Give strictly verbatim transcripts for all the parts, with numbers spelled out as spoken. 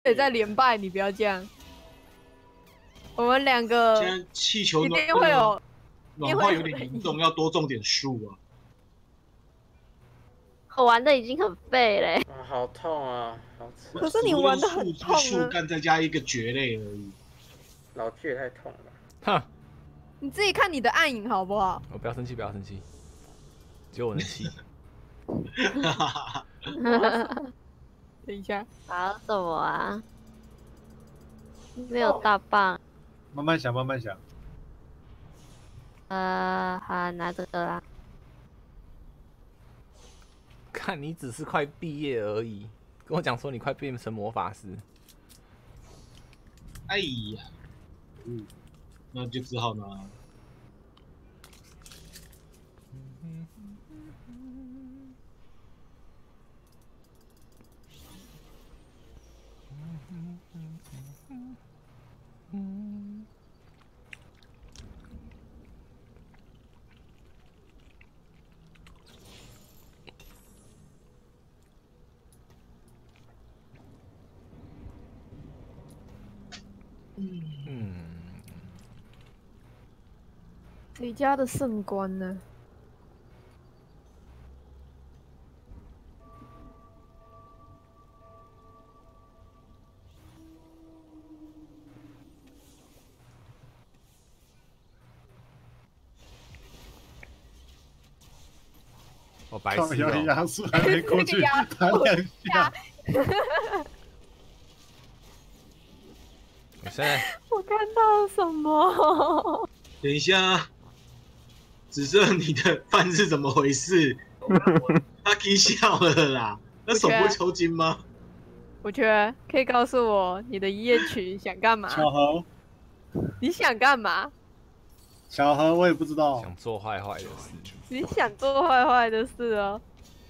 也在连败，你不要这样。我们两个现在气球一定会有暖化有点严重，要多种点树啊。 我玩的已经很废嘞、 啊，好痛啊！好吃。 可是你玩的很痛啊！ 树干再加一个蕨类而已。 老巨也太痛了。 哼！ 你自己看你的暗影好不好？ 我不要生气，不要生气，只有我能气。 等一下， 搞什么啊？没有大棒。 慢慢想，慢慢想。 呃，好，拿这个啦。 看你只是快毕业而已，跟我讲说你快变成魔法师。 哎呀，嗯，那就只好拿。 嗯， 谁家的圣官呢？ 我白痴哦！ 亚树还没过去，弹两下。 我现在我看到了什么？ 等一下，紫色，你的饭是怎么回事？他给笑了啦，那手不会抽筋吗？ 我觉得可以告诉我你的一夜曲想干嘛？ 小何， 你想干嘛？ 小何，我也不知道。 想做坏坏的事。 你想做坏坏的事哦？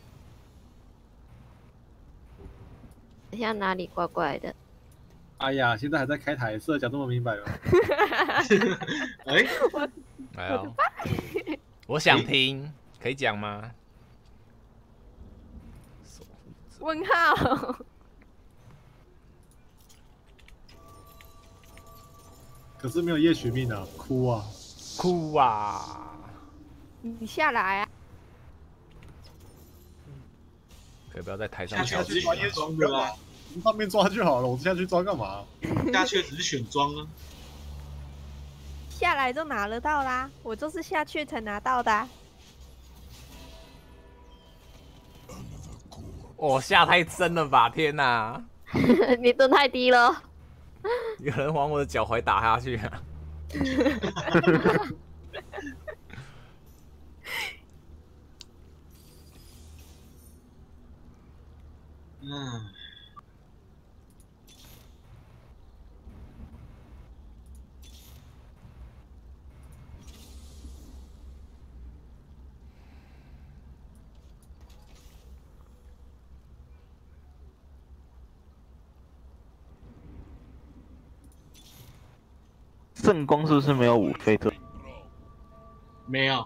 等下哪里怪怪的？ 哎呀，现在还在开台，是讲这么明白吗？ 哎， 哎呦，我想听，可以讲吗？ 问号。 可是没有夜许命啊，哭啊， 哭啊！ 你下来啊！ 可以不要在台上下去抓夜装的啦，从上面抓就好了，我下去抓干嘛？ 下去只是选装啊。 下来就拿得到啦，我就是下去才拿到的、啊。 我、哦、下太深了吧！天哪！ 你蹲太低了。 有人往我的脚踝打下去啊！ 嗯。 圣光是不是没有五费特？ 没有。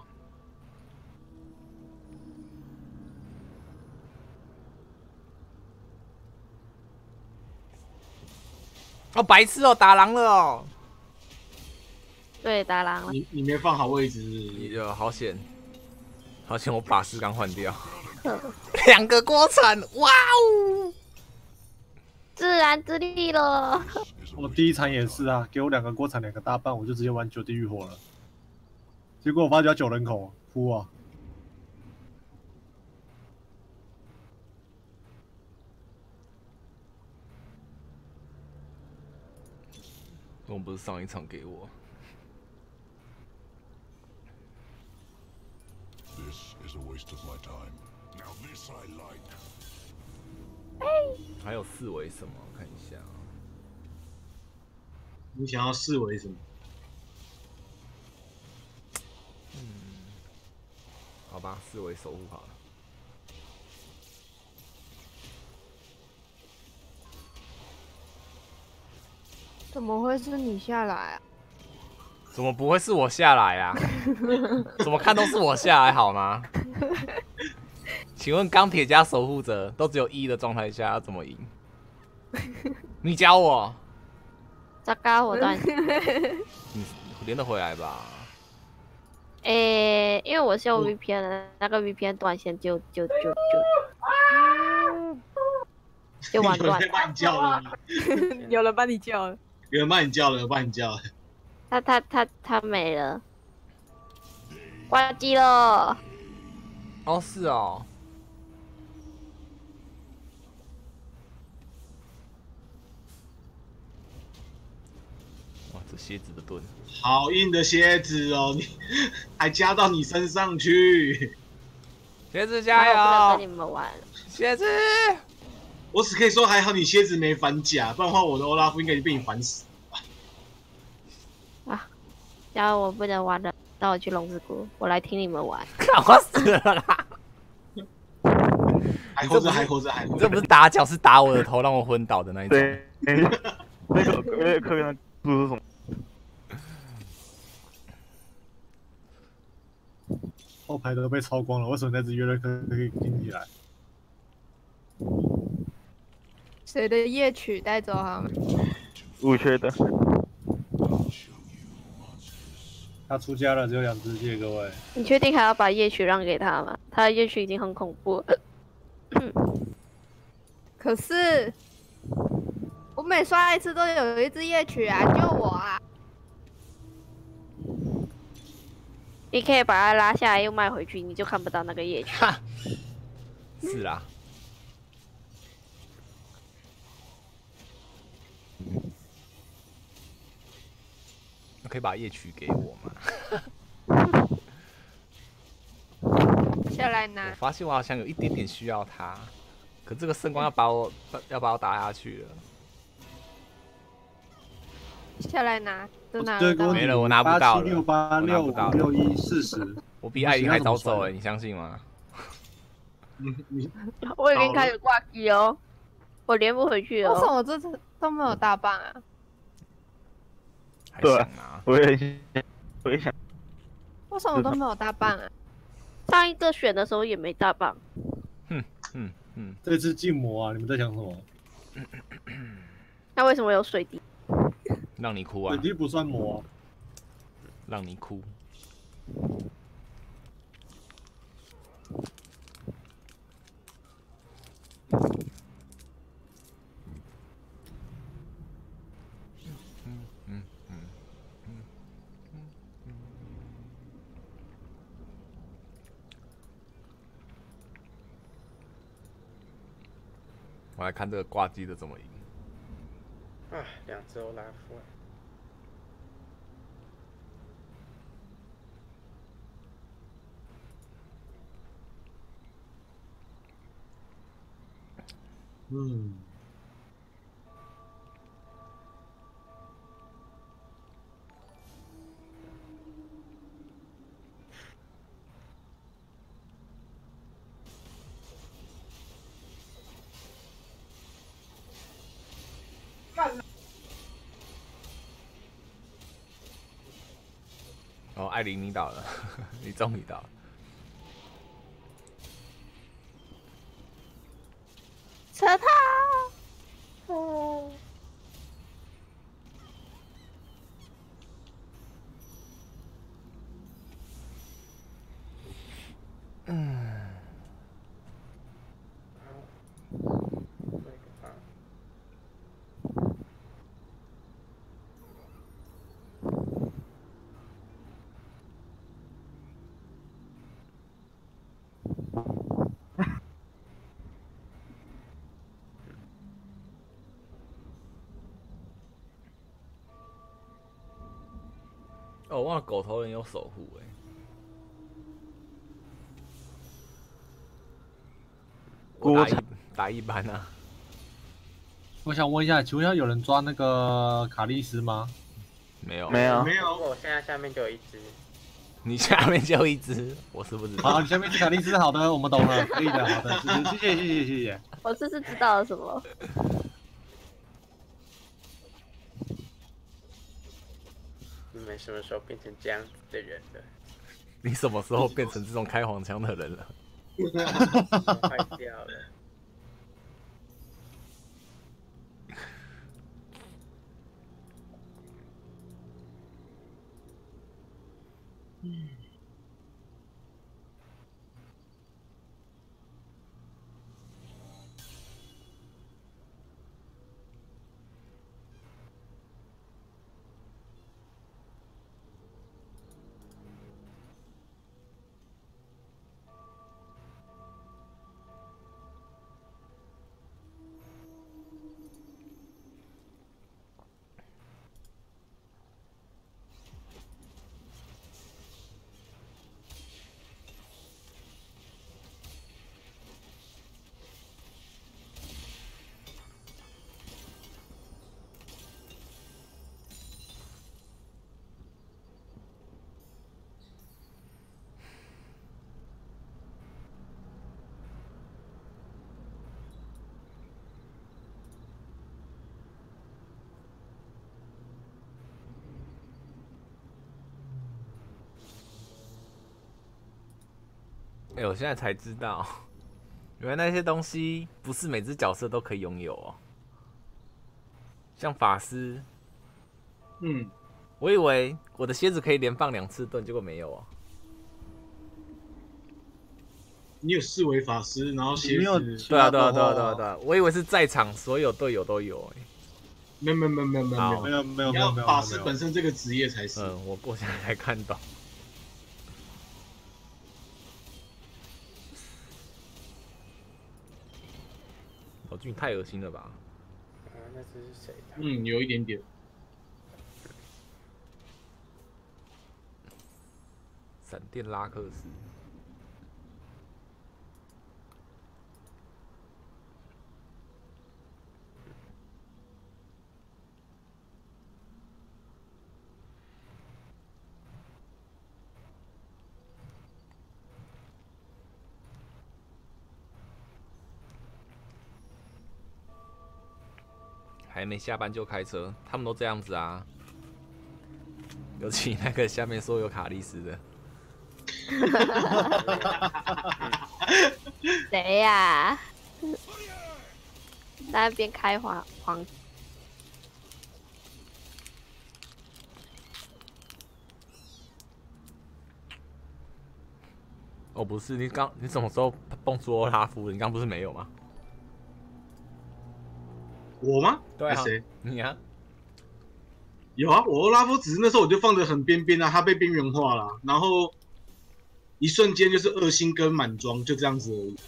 哦，白痴哦，打狼了哦！ 对，打狼了。 你你没放好位置， 有好险，好险！我法师刚换掉，两个锅铲，哇哦！ 自然之力了。 我第一场也是啊，给我两个锅铲，两个大半，我就直接玩九地狱火了。结果我发觉要九人口，哭啊！ 我不是上一场给我。还有四维什么？我看一下。 你想要四维什么？ 嗯，好吧，四维守护好了。 怎么会是你下来啊？ 怎么不会是我下来啊？怎么看都是我下来好吗？请问钢铁家守护者都只有一的状态下要怎么赢？ 你教我， 糟糕，我断。 你连得回来吧？ 诶、欸，因为我是用 V P N 的，那个 V P N 断线就就就就就完断。 有人帮你叫了， 有人帮你叫了， 有人帮你叫了，有帮你叫了。 他他他他没了，关机了。 哦，是哦。哇，这蝎子的盾。 好硬的蝎子哦，你还加到你身上去。 蝎子加油！ 我不能跟你们玩。 蝎子， 我只可以说还好你蝎子没反甲，不然的话我的欧拉夫应该已经被你反死啊！然后我不能玩了，让我去龙之谷，我来听你们玩。 我死了啦！ 还活着，还活着，还活着。 这不是打脚，是打我的头，让我昏倒的那一种。 对，那个那个客人不是什么？ 后排都被抄光了，为什么那只约瑞克可以顶起来？ 谁的夜曲带走他们？ 五缺的。 他出家了，只有两只蟹，各位。 你确定还要把夜曲让给他吗？他的夜曲已经很恐怖了。 可是我每刷一次都有一只夜曲啊，救我啊！ 你可以把它拉下来又卖回去，你就看不到那个夜曲。 是啦。可以把夜曲给我吗？ 下来拿。 我发现我好像有一点点需要它，可这个圣光要把我要把我打下去了。 下来拿，都拿对， 得到。 没了，我拿不到了。 六八六五六一四十， 我比艾琳还早走哎，你相信吗？ 我已经开始挂机哦，我连不回去哦。 为什么我这次都没有大棒啊？ 对啊， 我也想，我也想。 为什么都没有大棒啊？ 上一个选的时候也没大棒。 嗯嗯嗯， 这次禁魔啊！你们在想什么？ 那为什么有水滴？ 让你哭啊！ 水滴不算魔、啊， 让你哭。我来看这个挂机的怎么赢。 啊，两只欧拉夫。 嗯。 哦，艾琳你倒了，你终于倒了。 扯他！哦。 嗯。哦，我忘了狗头人有守护哎。我打一打一般啊。 我想问一下，请问一下，有人抓那个卡莉丝吗？ 没有， 没有， 没有。 我现在下面就有一只。 你下面就一只，我是不知道。 好，你下面是卡莉丝，好的，我们懂了，可以的，好的，谢谢谢谢谢谢。 我这是知道了什么？ 你们什么时候变成这样子的人了？ 你什么时候变成这种开黄腔的人了？ 坏掉了。 嗯。 哎、欸，我现在才知道，原来那些东西不是每只角色都可以拥有哦。像法师， 嗯， 我以为我的蝎子可以连放两次盾，结果没有哦。 你有四维法师，然后蝎没有子， 对啊，对啊，对啊，对啊，对啊，我以为是在场所有队友都有、欸。 没有没有没有没有没有没有没有你没有没有， 要法师本身这个职业才是。 嗯，我过现在才看懂。老君太恶心了吧？ 啊，那只是谁的？ 嗯，有一点点。 闪电拉克斯。还没下班就开车，他们都这样子啊。尤其那个下面说有卡莉丝的， 谁呀、啊？在那边开黄黄。 哦，不是，你刚你什么时候蹦出欧拉夫？你刚不是没有吗？ 我吗？ 对啊， 谁？ 你啊？ 有啊，我欧拉夫只是那时候我就放得很边边啊，他被边缘化了，然后一瞬间就是二星跟满装，就这样子而已，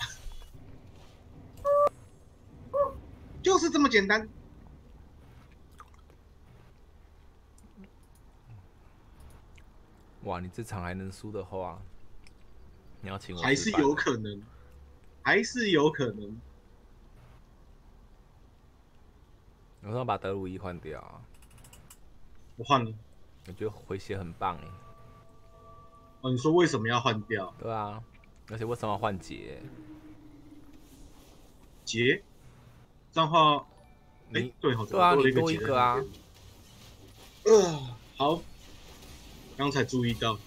就是这么简单。 哇，你这场还能输的话，你要请我还是有可能，还是有可能。 我说把德鲁伊换掉啊。 我换了。 我觉得回血很棒哎。 哦，你说为什么要换掉？ 对啊，而且为什么要换杰？ 杰，这样的话，哎、欸，对好， 对啊， 多你多一个啊。 呃，好，刚才注意到。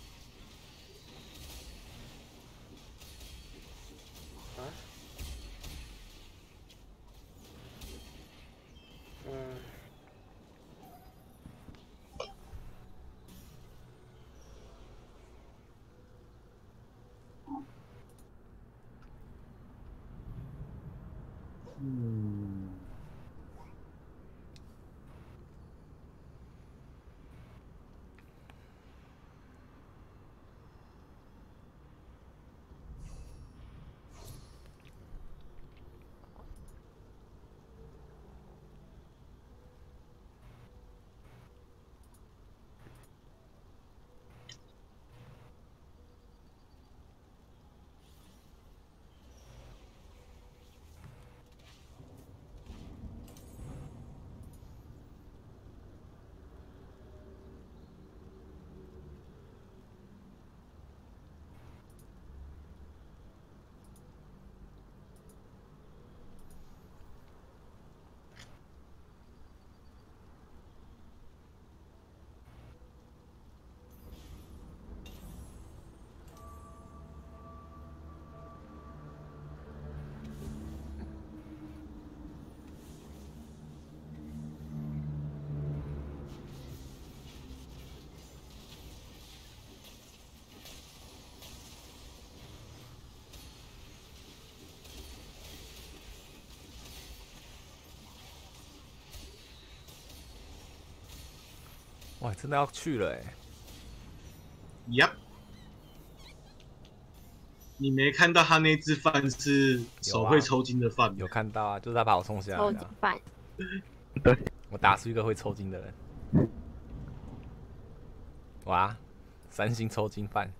嗯， 哇，真的要去了哎！ 呀，你没看到他那只饭是手会抽筋的饭吗？ 有看到啊，就是他把我冲下来抽筋的。 饭。 对， 我打出一个会抽筋的人。哇，三星抽筋饭。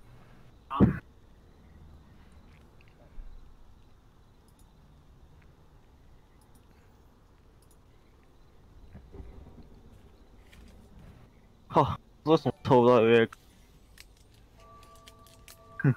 好，为什么抽不到月？哼。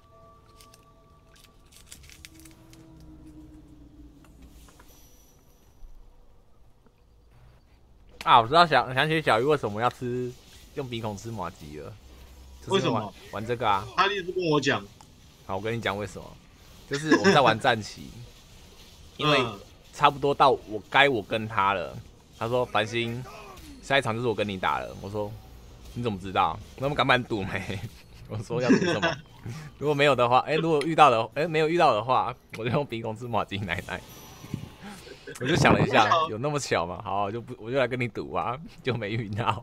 啊，我知道想想起小鱼为什么要吃用鼻孔吃麻吉了。就是、 为什么玩这个啊？ 他一直跟我讲。 好，我跟你讲为什么。就是我们在玩战棋，因为差不多到我该我跟他了。他说：“繁星，下一场就是我跟你打了。”我说：“你怎么知道？那么敢不敢赌没？”我说：“要赌什么？如果没有的话，哎、欸，如果遇到的，哎、欸，没有遇到的话，我就用鼻孔吃马吉奶奶。”我就想了一下，有那么巧吗？好，我就不，我就来跟你赌啊，就没遇到。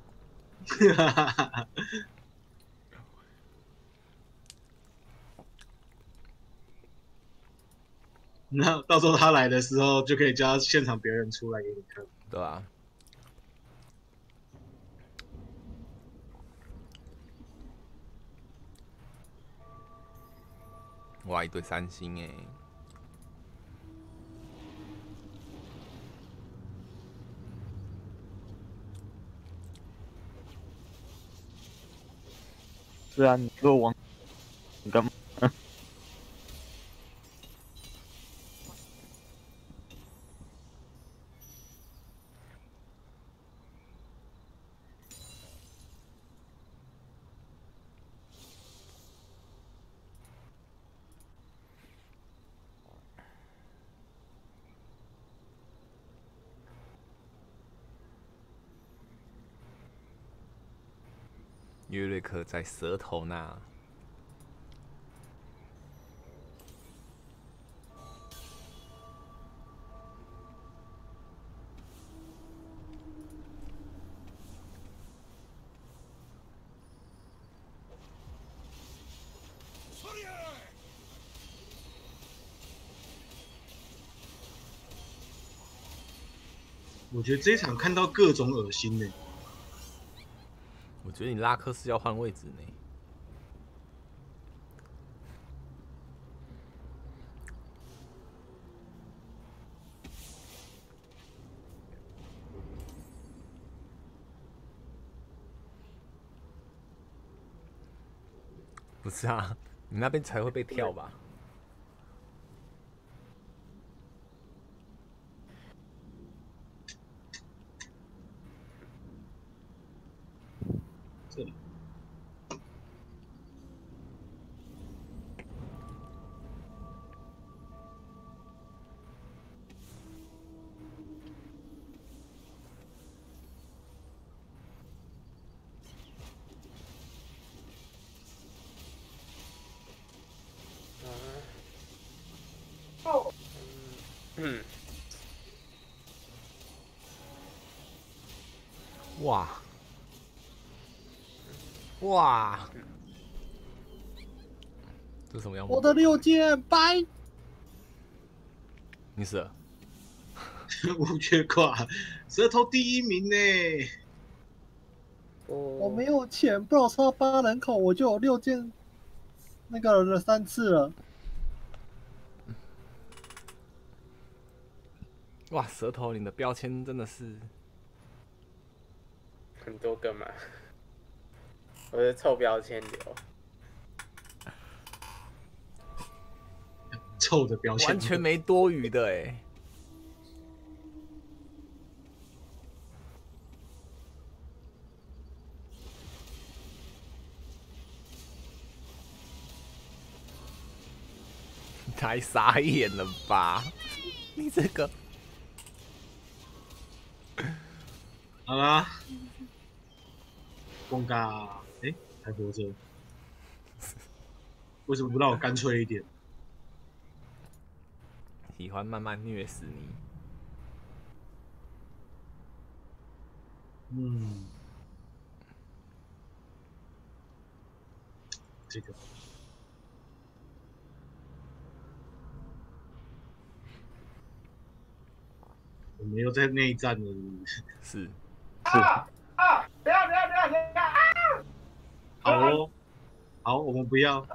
那到时候他来的时候，就可以叫现场别人出来给你看， 对吧、啊？哇，一堆三星哎！ 是啊，你给我往，你干嘛？ 约瑞克在舌头那。 我觉得这一场看到各种恶心呢、欸。 我觉得你拉克是要换位置呢。不是啊，你那边才会被跳吧？ 这里。 嗯， 哇哇，这是什么样？ 我的六件掰， 你死了。 无缺挂，舌头第一名呢。 我没有钱，不然超八人口我就有六件，那个了三次了。 哇，舌头，你的标签真的是很多个嘛，我是臭标签流， 臭的标签， 完全没多余的哎。太傻眼了吧！你这个。 好啦，公嘎，哎、欸，还活着，为什么不让我干脆一点？ 喜欢慢慢虐死你。 嗯， 这个。我们又在内战了， 是。 是。 好哦，好，我们不要。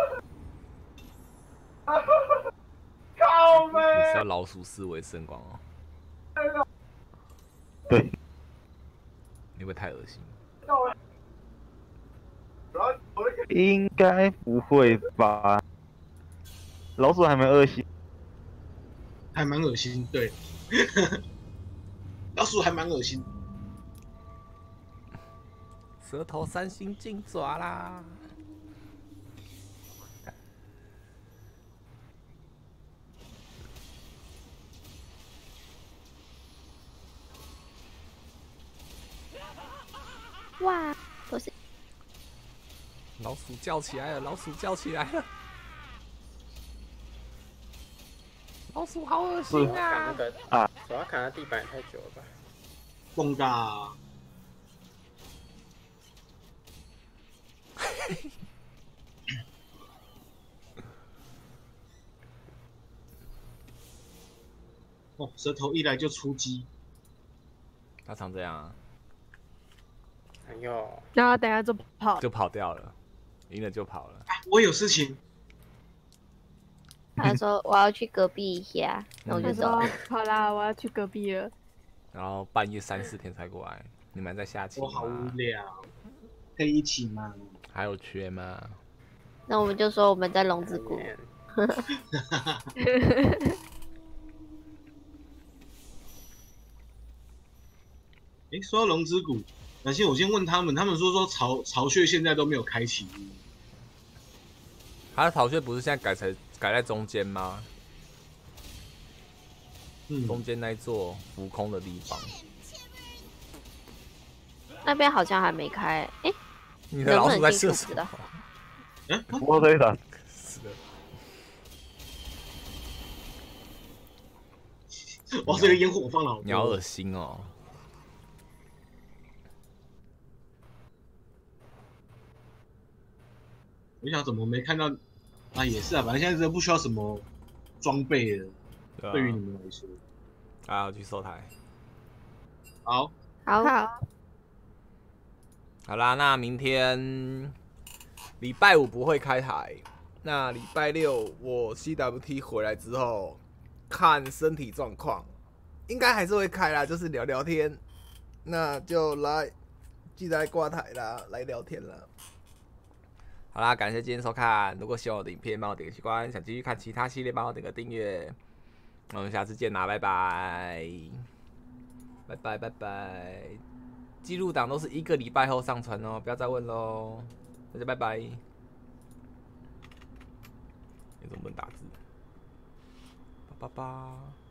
你是要老鼠思维圣光哦？ 对。 你会不会太恶心？ 应该不会吧？老鼠还没恶心， 还蛮恶心，对。老鼠还蛮恶心。 舌头三星金爪啦！ 哇，不是， 老鼠叫起来了！老鼠叫起来了！老鼠好恶心砍啊！ 那个啊， 主要砍到地板也太久了吧？ 蹦嘎！哦，舌头一来就出击， 他常这样啊， 哎呦， 然后等下就跑， 就跑掉了，赢了就跑了。 啊我有事情。 他说我要去隔壁一下，那我就他走了说。好啦，我要去隔壁了。 然后半夜三四点才过来，你们在下棋我好无吗？ 聊，可以一起吗？ 还有缺吗？ 那我们就说我们在龙之谷。 哎，说到龙之谷，而且我先问他们，他们说说巢巢穴现在都没有开启。 他的巢穴不是现在改成改在中间吗？ 嗯， 中间那一座浮空的地方。 那边好像还没开，哎、 你的老鼠在射手。 嗯， 我在打。 是的。 哇，这个烟火放了好多。 你好恶心哦！ 我想怎么没看到？啊，也是啊，反正现在真的不需要什么装备了， 对啊对于你们来说。 啊，我去收台。 好， 好， 好， 好啦，那明天礼拜五不会开台，那礼拜六我 C W T 回来之后，看身体状况，应该还是会开啦，就是聊聊天。那就来，记得来挂台啦，来聊天啦。好啦，感谢今天收看。如果喜欢我的影片，帮我点个喜欢；想继续看其他系列，帮我点个订阅。那我们下次见啦，拜拜，拜拜拜拜。记录档都是一个礼拜后上传哦，不要再问喽。大家拜拜。你怎么不能打字？叭叭叭。